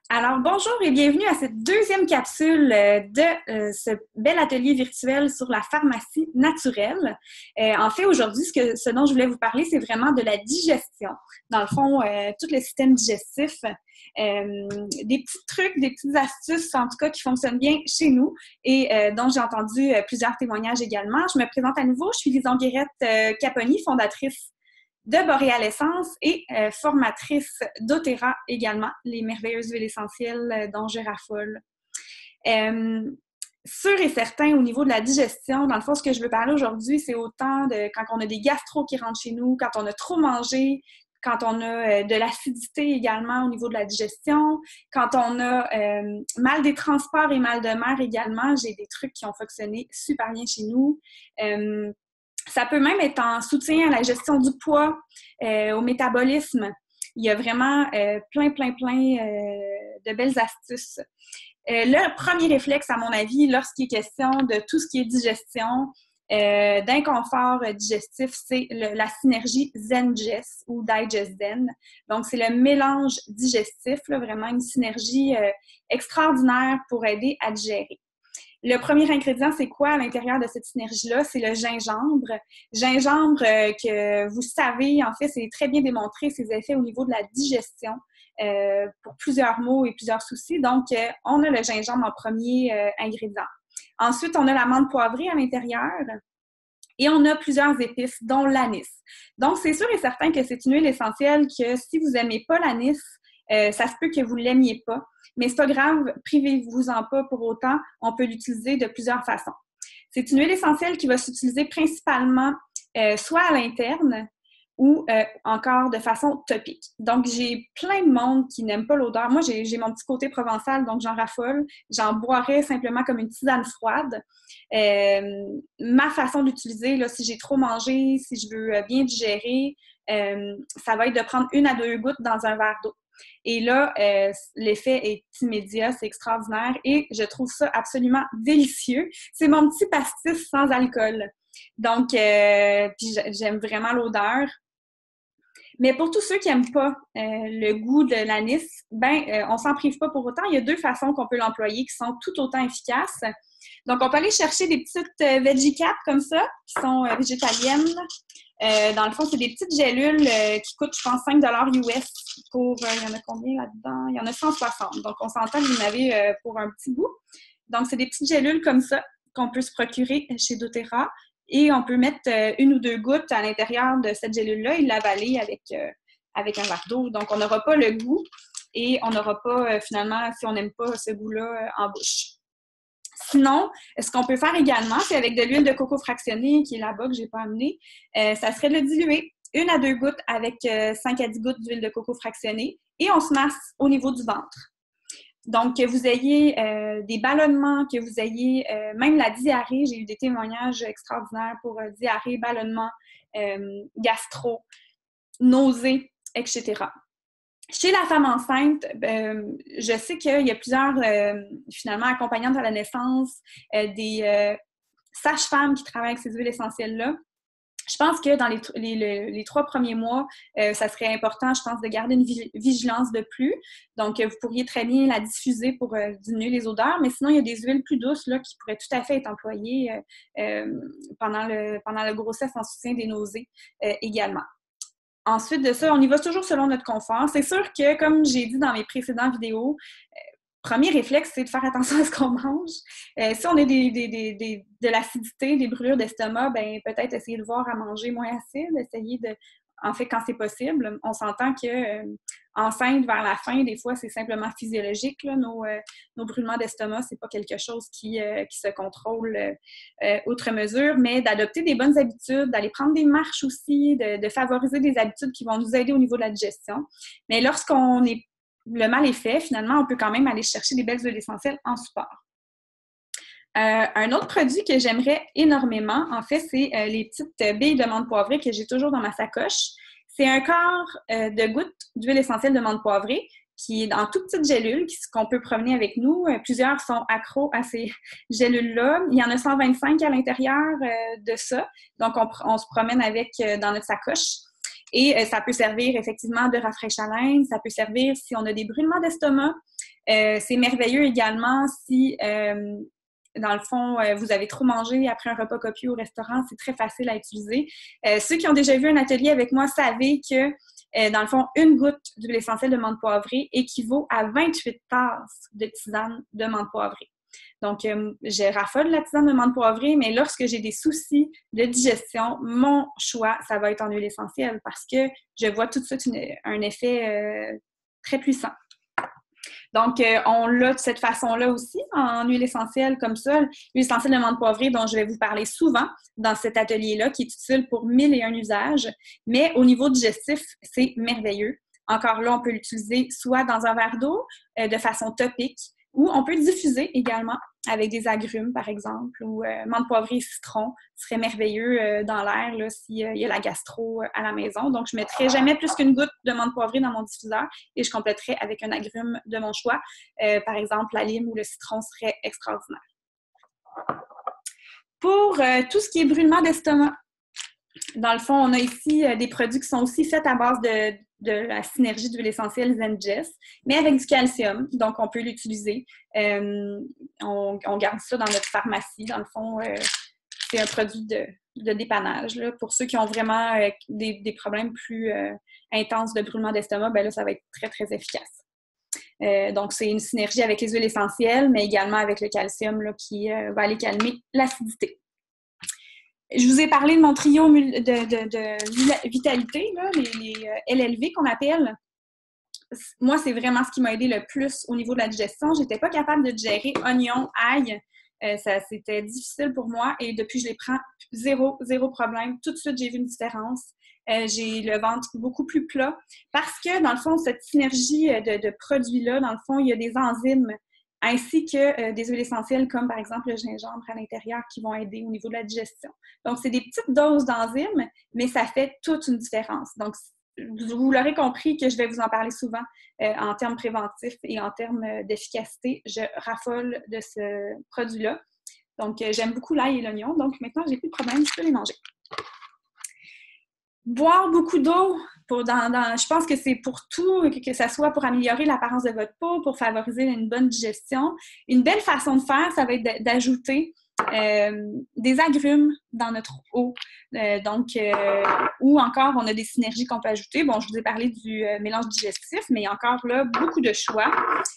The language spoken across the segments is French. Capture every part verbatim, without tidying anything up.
Alors, bonjour et bienvenue à cette deuxième capsule euh, de euh, ce bel atelier virtuel sur la pharmacie naturelle. Euh, en fait, aujourd'hui, ce, que, ce dont je voulais vous parler, c'est vraiment de la digestion. Dans le fond, euh, tout le système digestif, euh, des petits trucs, des petites astuces, en tout cas, qui fonctionnent bien chez nous et euh, dont j'ai entendu euh, plusieurs témoignages également. Je me présente à nouveau, je suis Lison Guérette-Caponi, fondatrice de Boréal Essence et euh, formatrice d'Otera également, les merveilleuses huiles essentielles euh, dont je raffole. Euh, sûr et certain, au niveau de la digestion, dans le fond, ce que je veux parler aujourd'hui, c'est autant de quand on a des gastros qui rentrent chez nous, quand on a trop mangé, quand on a euh, de l'acidité également au niveau de la digestion, quand on a euh, mal des transports et mal de mer également, j'ai des trucs qui ont fonctionné super bien chez nous. Euh, Ça peut même être en soutien à la gestion du poids, euh, au métabolisme. Il y a vraiment euh, plein, plein, plein euh, de belles astuces. Euh, le premier réflexe, à mon avis, lorsqu'il est question de tout ce qui est digestion, euh, d'inconfort digestif, c'est le, la synergie Zen-Gest ou Digest-Zen. Donc, c'est le mélange digestif, là, vraiment une synergie euh, extraordinaire pour aider à digérer. Le premier ingrédient, c'est quoi à l'intérieur de cette synergie-là? C'est le gingembre. Gingembre, euh, que vous savez, en fait, c'est très bien démontré ses effets au niveau de la digestion euh, pour plusieurs maux et plusieurs soucis. Donc, euh, on a le gingembre en premier euh, ingrédient. Ensuite, on a la menthe poivrée à l'intérieur. Et on a plusieurs épices, dont l'anis. Donc, c'est sûr et certain que c'est une huile essentielle que si vous n'aimez pas l'anis, euh, ça se peut que vous ne l'aimiez pas. Mais c'est pas grave, privez-vous-en pas pour autant. On peut l'utiliser de plusieurs façons. C'est une huile essentielle qui va s'utiliser principalement euh, soit à l'interne ou euh, encore de façon topique. Donc, j'ai plein de monde qui n'aime pas l'odeur. Moi, j'ai, j'ai mon petit côté provençal, donc j'en raffole. J'en boirais simplement comme une tisane froide. Euh, ma façon d'utiliser, là, si j'ai trop mangé, si je veux bien digérer, euh, ça va être de prendre une à deux gouttes dans un verre d'eau. Et là, euh, l'effet est immédiat, c'est extraordinaire et je trouve ça absolument délicieux. C'est mon petit pastis sans alcool. Donc, euh, puis j'aime vraiment l'odeur. Mais pour tous ceux qui n'aiment pas euh, le goût de l'anis, ben, euh, on ne s'en prive pas pour autant. Il y a deux façons qu'on peut l'employer qui sont tout autant efficaces. Donc, on peut aller chercher des petites euh, veggie caps comme ça, qui sont euh, végétaliennes. Euh, dans le fond, c'est des petites gélules euh, qui coûtent, je pense, cinq dollars U S pour... Euh, il y en a combien là-dedans? Il y en a cent soixante. Donc, on s'entend que vous en avez euh, pour un petit bout. Donc, c'est des petites gélules comme ça qu'on peut se procurer chez doTERRA. Et on peut mettre euh, une ou deux gouttes à l'intérieur de cette gélule-là et l'avaler avec, euh, avec un verre d'eau. Donc, on n'aura pas le goût et on n'aura pas, euh, finalement, si on n'aime pas ce goût-là, euh, en bouche. Sinon, ce qu'on peut faire également, c'est avec de l'huile de coco fractionnée, qui est là-bas, que je n'ai pas amenée, euh, ça serait de le diluer une à deux gouttes avec euh, cinq à dix gouttes d'huile de coco fractionnée et on se masse au niveau du ventre. Donc, que vous ayez euh, des ballonnements, que vous ayez euh, même la diarrhée. J'ai eu des témoignages extraordinaires pour euh, diarrhée, ballonnement, euh, gastro, nausées, et cetera. Chez la femme enceinte, euh, je sais qu'il y a plusieurs, euh, finalement, accompagnantes à la naissance, euh, des euh, sages-femmes qui travaillent avec ces huiles essentielles-là. Je pense que dans les, les, les trois premiers mois, euh, ça serait important, je pense, de garder une vigilance de plus. Donc, vous pourriez très bien la diffuser pour euh, diminuer les odeurs, mais sinon, il y a des huiles plus douces là, qui pourraient tout à fait être employées euh, euh, pendant, le, pendant la grossesse en soutien des nausées euh, également. Ensuite de ça, on y va toujours selon notre confort. C'est sûr que, comme j'ai dit dans mes précédentes vidéos, euh, premier réflexe, c'est de faire attention à ce qu'on mange. Euh, si on a des, des, des, des, de l'acidité, des brûlures d'estomac, ben peut-être essayer de voir à manger moins acide, essayer de, en fait, quand c'est possible. On s'entend que euh, enceinte, vers la fin, des fois, c'est simplement physiologique, là, nos, euh, nos brûlements d'estomac, c'est pas quelque chose qui, euh, qui se contrôle euh, outre mesure, mais d'adopter des bonnes habitudes, d'aller prendre des marches aussi, de, de favoriser des habitudes qui vont nous aider au niveau de la digestion. Mais lorsqu'on est le mal est fait, finalement, on peut quand même aller chercher des belles huiles essentielles en support. Euh, un autre produit que j'aimerais énormément, en fait, c'est euh, les petites billes de menthe poivrée que j'ai toujours dans ma sacoche. C'est un quart euh, de goutte d'huile essentielle de menthe poivrée qui est en toute petite gélule, qu'on peut promener avec nous. Euh, plusieurs sont accros à ces gélules-là. Il y en a cent vingt-cinq à l'intérieur euh, de ça. Donc, on, on se promène avec euh, dans notre sacoche. Et euh, ça peut servir effectivement de rafraîchissement, ça peut servir si on a des brûlements d'estomac, Euh, c'est merveilleux également si, euh, dans le fond, euh, vous avez trop mangé après un repas copieux au restaurant, c'est très facile à utiliser. Euh, ceux qui ont déjà vu un atelier avec moi savez que, euh, dans le fond, une goutte d'huile essentielle de menthe poivrée équivaut à vingt-huit tasses de tisane de menthe poivrée. Donc, euh, je raffole la tisane de menthe poivrée, mais lorsque j'ai des soucis de digestion, mon choix, ça va être en huile essentielle parce que je vois tout de suite une, un effet euh, très puissant. Donc, euh, on l'a de cette façon-là aussi, en huile essentielle comme ça. L'huile essentielle de menthe poivrée dont je vais vous parler souvent dans cet atelier-là, qui est utile pour mille et un usages. Mais au niveau digestif, c'est merveilleux. Encore là, on peut l'utiliser soit dans un verre d'eau, euh, de façon topique, ou on peut diffuser également avec des agrumes, par exemple, ou euh, menthe poivrée et citron. Ce serait merveilleux euh, dans l'air s'il euh, y a la gastro euh, à la maison. Donc, je ne mettrai jamais plus qu'une goutte de menthe poivrée dans mon diffuseur et je compléterai avec un agrume de mon choix. Euh, par exemple, la lime ou le citron serait extraordinaire. Pour euh, tout ce qui est brûlement d'estomac, dans le fond, on a ici euh, des produits qui sont aussi faits à base de, de la synergie d'huile essentielle Zengest, mais avec du calcium, donc on peut l'utiliser. Euh, on, on garde ça dans notre pharmacie. Dans le fond, euh, c'est un produit de, de dépannage. Là. Pour ceux qui ont vraiment euh, des, des problèmes plus euh, intenses de brûlement d'estomac, ben là, ça va être très, très efficace. Euh, donc, c'est une synergie avec les huiles essentielles, mais également avec le calcium là, qui euh, va aller calmer l'acidité. Je vous ai parlé de mon trio de, de, de vitalité, là, les, les L L V qu'on appelle. Moi, c'est vraiment ce qui m'a aidé le plus au niveau de la digestion. Je n'étais pas capable de digérer oignon, ail. Euh, ça, c'était difficile pour moi et depuis je les prends, zéro, zéro problème. Tout de suite, j'ai vu une différence. Euh, j'ai le ventre beaucoup plus plat parce que, dans le fond, cette synergie de, de produits-là, dans le fond, il y a des enzymes ainsi que euh, des huiles essentielles comme, par exemple, le gingembre à l'intérieur qui vont aider au niveau de la digestion. Donc, c'est des petites doses d'enzymes, mais ça fait toute une différence. Donc, vous l'aurez compris que je vais vous en parler souvent euh, en termes préventifs et en termes d'efficacité. Je raffole de ce produit-là. Donc, euh, j'aime beaucoup l'ail et l'oignon. Donc, maintenant, j'ai plus de problème, je peux les manger. Boire beaucoup d'eau, pour dans, dans, je pense que c'est pour tout, que, que ce soit pour améliorer l'apparence de votre peau, pour favoriser une bonne digestion. Une belle façon de faire, ça va être d'ajouter euh, des agrumes dans notre eau. Euh, donc, euh, ou encore, on a des synergies qu'on peut ajouter. Bon, je vous ai parlé du euh, mélange digestif, mais encore là, beaucoup de choix.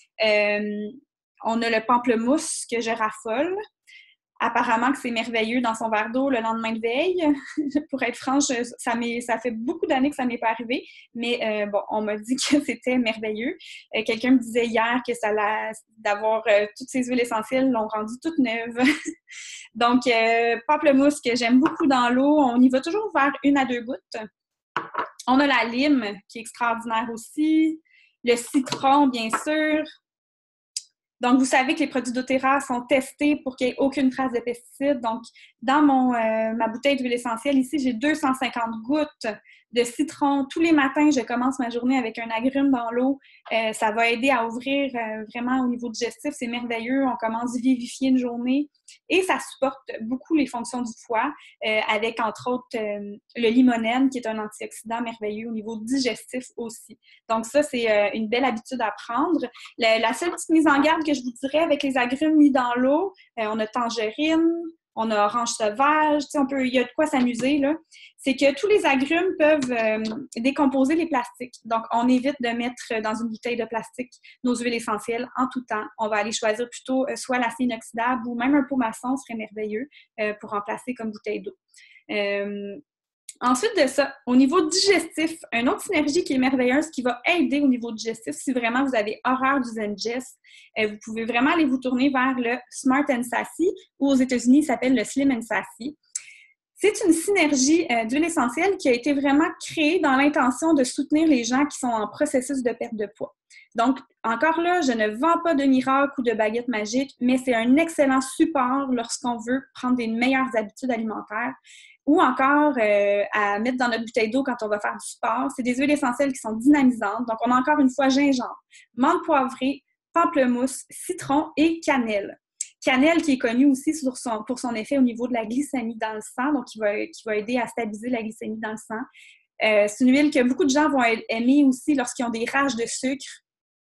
Euh, on a le pamplemousse que je raffole. Apparemment que c'est merveilleux dans son verre d'eau le lendemain de veille. Pour être franche, ça, ça fait beaucoup d'années que ça ne m'est pas arrivé, mais euh, bon, on m'a dit que c'était merveilleux. Euh, quelqu'un me disait hier que ça d'avoir euh, toutes ces huiles essentielles l'ont rendu toute neuve. Donc, euh, pamplemousse que j'aime beaucoup dans l'eau, on y va toujours vers une à deux gouttes. On a la lime qui est extraordinaire aussi, le citron, bien sûr. Donc, vous savez que les produits doTERRA sont testés pour qu'il n'y ait aucune trace de pesticides. Donc, dans mon, euh, ma bouteille d'huile essentielle, ici, j'ai deux cent cinquante gouttes de citron. Tous les matins, je commence ma journée avec un agrume dans l'eau. Euh, ça va aider à ouvrir euh, vraiment au niveau digestif. C'est merveilleux. On commence à vivifier une journée. Et ça supporte beaucoup les fonctions du foie, euh, avec, entre autres, euh, le limonène, qui est un antioxydant merveilleux au niveau digestif aussi. Donc, ça, c'est euh, une belle habitude à prendre. La, la seule petite mise en garde que je vous dirais avec les agrumes mis dans l'eau, euh, on a tangerine, on a orange sauvage, on peut, il y a de quoi s'amuser, là. C'est que tous les agrumes peuvent euh, décomposer les plastiques. Donc, on évite de mettre dans une bouteille de plastique nos huiles essentielles en tout temps. On va aller choisir plutôt euh, soit l'acier inoxydable ou même un pot maçon serait merveilleux euh, pour remplacer comme bouteille d'eau. Euh, Ensuite de ça, au niveau digestif, une autre synergie qui est merveilleuse, qui va aider au niveau digestif, si vraiment vous avez horreur du Zengest, euh, vous pouvez vraiment aller vous tourner vers le Smart and Sassy, ou aux États-Unis, il s'appelle le Slim and Sassy. C'est une synergie euh, d'huile essentielle qui a été vraiment créée dans l'intention de soutenir les gens qui sont en processus de perte de poids. Donc, encore là, je ne vends pas de miracle ou de baguette magique, mais c'est un excellent support lorsqu'on veut prendre des meilleures habitudes alimentaires ou encore euh, à mettre dans notre bouteille d'eau quand on va faire du sport. C'est des huiles essentielles qui sont dynamisantes. Donc, on a encore une fois gingembre, menthe poivrée, pamplemousse, citron et cannelle. Cannelle qui est connue aussi sur son, pour son effet au niveau de la glycémie dans le sang, donc qui va, qui va aider à stabiliser la glycémie dans le sang. Euh, c'est une huile que beaucoup de gens vont aimer aussi lorsqu'ils ont des rages de sucre.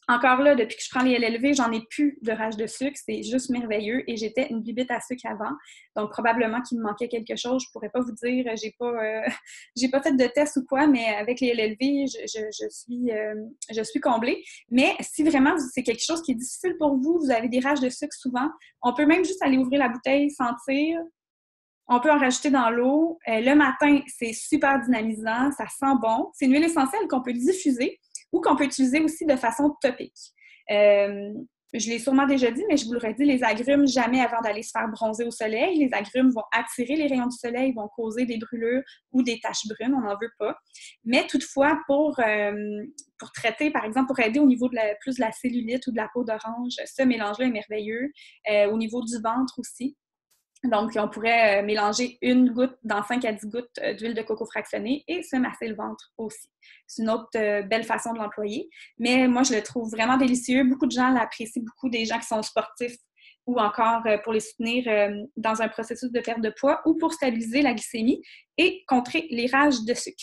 Encore là, depuis que je prends les L L V, j'en ai plus de rage de sucre. C'est juste merveilleux. Et j'étais une bibite à sucre avant. Donc, probablement qu'il me manquait quelque chose. Je pourrais pas vous dire, j'ai pas euh, j'ai pas fait de test ou quoi, mais avec les L L V, je, je, je suis, euh, je suis comblée. Mais si vraiment c'est quelque chose qui est difficile pour vous, vous avez des rages de sucre souvent, on peut même juste aller ouvrir la bouteille, sentir. On peut en rajouter dans l'eau. Euh, le matin, c'est super dynamisant, ça sent bon. C'est une huile essentielle qu'on peut diffuser ou qu'on peut utiliser aussi de façon topique. Euh, je l'ai sûrement déjà dit, mais je vous l'aurais dit, les agrumes, jamais avant d'aller se faire bronzer au soleil. Les agrumes vont attirer les rayons du soleil, vont causer des brûlures ou des taches brunes, on n'en veut pas. Mais toutefois, pour, euh, pour traiter, par exemple, pour aider au niveau de la, plus de la cellulite ou de la peau d'orange, ce mélange-là est merveilleux. Euh, au niveau du ventre aussi. Donc, on pourrait mélanger une goutte dans cinq à dix gouttes d'huile de coco fractionnée et se masser le ventre aussi. C'est une autre belle façon de l'employer. Mais moi, je le trouve vraiment délicieux. Beaucoup de gens l'apprécient, beaucoup des gens qui sont sportifs ou encore pour les soutenir dans un processus de perte de poids ou pour stabiliser la glycémie et contrer les rages de sucre.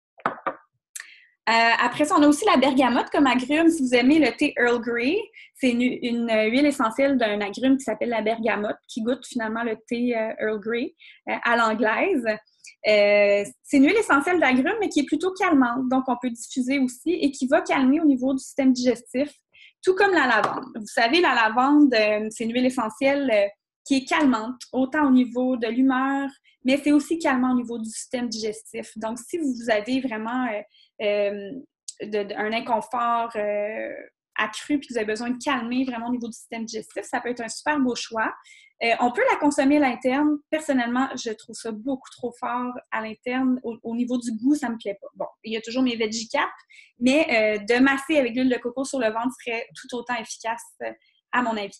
Euh, après ça, on a aussi la bergamote comme agrume. Si vous aimez le thé Earl Grey, c'est une, une huile essentielle d'un agrume qui s'appelle la bergamote, qui goûte finalement le thé euh, Earl Grey euh, à l'anglaise. Euh, c'est une huile essentielle d'agrume, mais qui est plutôt calmante, donc on peut diffuser aussi et qui va calmer au niveau du système digestif, tout comme la lavande. Vous savez, la lavande, euh, c'est une huile essentielle euh, qui est calmante, autant au niveau de l'humeur, mais c'est aussi calmant au niveau du système digestif. Donc, si vous avez vraiment euh, euh, de, de, un inconfort euh, accru puis que vous avez besoin de calmer vraiment au niveau du système digestif, ça peut être un super beau choix. Euh, on peut la consommer à l'interne. Personnellement, je trouve ça beaucoup trop fort à l'interne. Au, au niveau du goût, ça me plaît pas. Bon, il y a toujours mes Veggie Cap, mais euh, de masser avec l'huile de coco sur le ventre serait tout autant efficace, euh, à mon avis.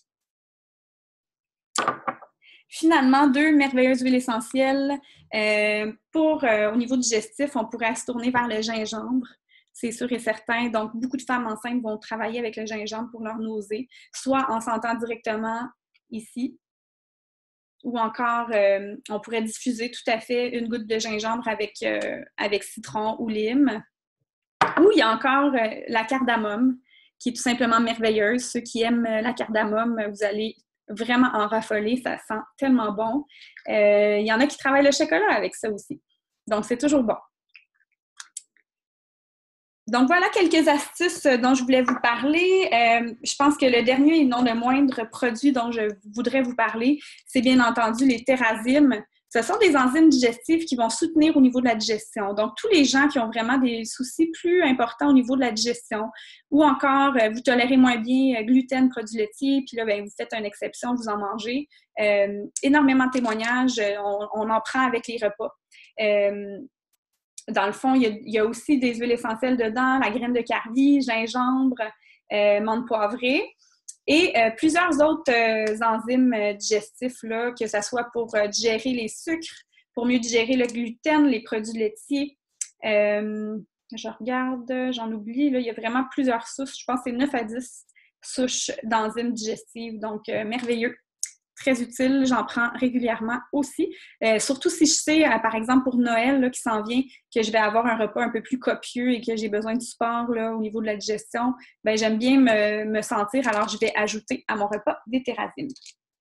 Finalement, deux merveilleuses huiles essentielles. Euh, pour, euh, au niveau digestif, on pourrait se tourner vers le gingembre, c'est sûr et certain. Donc, beaucoup de femmes enceintes vont travailler avec le gingembre pour leur nausée, soit en sentant directement ici, ou encore, euh, on pourrait diffuser tout à fait une goutte de gingembre avec, euh, avec citron ou lime. Ou il y a encore euh, la cardamome, qui est tout simplement merveilleuse. Ceux qui aiment la cardamome, vous allez vraiment en raffoler, ça sent tellement bon. Euh, il y en a qui travaillent le chocolat avec ça aussi. Donc, c'est toujours bon. Donc, voilà quelques astuces dont je voulais vous parler. Euh, je pense que le dernier et non le moindre produit dont je voudrais vous parler, c'est bien entendu les Therazymes. Ce sont des enzymes digestives qui vont soutenir au niveau de la digestion. Donc, tous les gens qui ont vraiment des soucis plus importants au niveau de la digestion ou encore, euh, vous tolérez moins bien euh, gluten, produits laitiers, puis là, bien, vous faites une exception, vous en mangez. Euh, énormément de témoignages, on, on en prend avec les repas. Euh, Dans le fond, il y, a, il y a aussi des huiles essentielles dedans, la graine de carvi, gingembre, euh, menthe poivrée et euh, plusieurs autres euh, enzymes euh, digestifs, là, que ce soit pour euh, digérer les sucres, pour mieux digérer le gluten, les produits laitiers. Euh, je regarde, j'en oublie, là, il y a vraiment plusieurs souches. Je pense que c'est neuf à dix souches d'enzymes digestives, donc euh, merveilleux. Très utile, j'en prends régulièrement aussi. Euh, surtout si je sais, euh, par exemple, pour Noël là, qui s'en vient, que je vais avoir un repas un peu plus copieux et que j'ai besoin de support là, au niveau de la digestion, ben, j'aime bien me, me sentir, alors je vais ajouter à mon repas des Therazymes.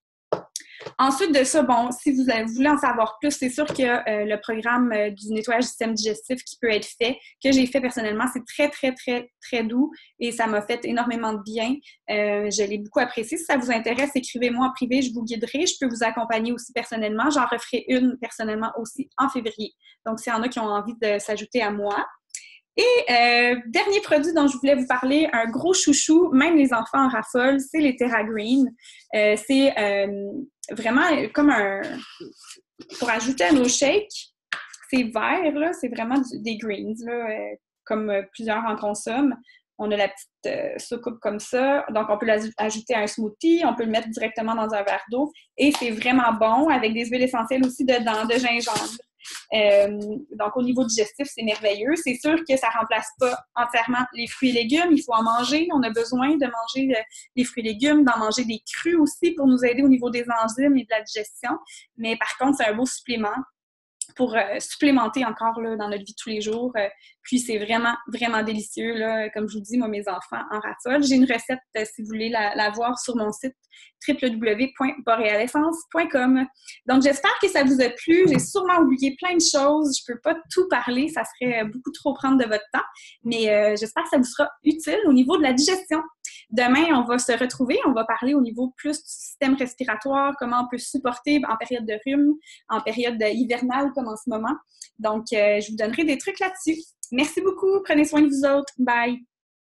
Ensuite de ça, bon, si vous voulez en savoir plus, c'est sûr que euh, le programme euh, du nettoyage du système digestif qui peut être fait, que j'ai fait personnellement, c'est très, très, très, très doux et ça m'a fait énormément de bien. Euh, je l'ai beaucoup apprécié. Si ça vous intéresse, écrivez-moi en privé, je vous guiderai. Je peux vous accompagner aussi personnellement. J'en referai une personnellement aussi en février. Donc, s'il y en a qui ont envie de s'ajouter à moi. Et euh, dernier produit dont je voulais vous parler, un gros chouchou, même les enfants en raffolent, c'est les TerraGreen. Euh, c'est euh, vraiment comme un... Pour ajouter à nos shakes, c'est vert, là, c'est vraiment du, des greens, là, euh, comme euh, plusieurs en consomment. On a la petite euh, soucoupe comme ça. Donc, on peut l'ajouter à un smoothie, on peut le mettre directement dans un verre d'eau. Et c'est vraiment bon, avec des huiles essentielles aussi dedans, de gingembre. Euh, donc, au niveau digestif, c'est merveilleux. C'est sûr que ça ne remplace pas entièrement les fruits et légumes. Il faut en manger. On a besoin de manger euh, les fruits et légumes, d'en manger des crus aussi pour nous aider au niveau des enzymes et de la digestion. Mais par contre, c'est un beau supplément pour euh, supplémenter encore là, dans notre vie de tous les jours. Euh, puis c'est vraiment, vraiment délicieux. Là. Comme je vous dis, moi, mes enfants en raffolent. J'ai une recette, euh, si vous voulez la, la voir, sur mon site w w w point borealessence point com. Donc, j'espère que ça vous a plu. J'ai sûrement oublié plein de choses. Je ne peux pas tout parler. Ça serait beaucoup trop prendre de votre temps. Mais euh, j'espère que ça vous sera utile au niveau de la digestion. Demain, on va se retrouver. On va parler au niveau plus du système respiratoire, comment on peut supporter en période de rhume, en période hivernale comme en ce moment. Donc, euh, je vous donnerai des trucs là-dessus. Merci beaucoup. Prenez soin de vous autres. Bye!